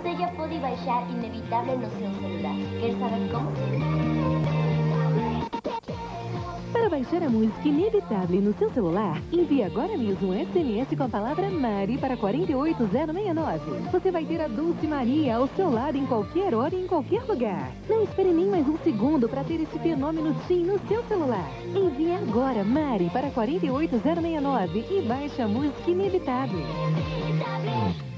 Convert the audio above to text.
Você já pode baixar Inevitável no seu celular. Quer saber como? Para baixar a música Inevitável no seu celular, envie agora mesmo um SMS com a palavra Mari para 48069. Você vai ter a Dulce Maria ao seu lado em qualquer hora e em qualquer lugar. Não espere nem mais um segundo para ter esse fenômeno TIM no seu celular. Envie agora Mari para 48069 e baixe a música Inevitável.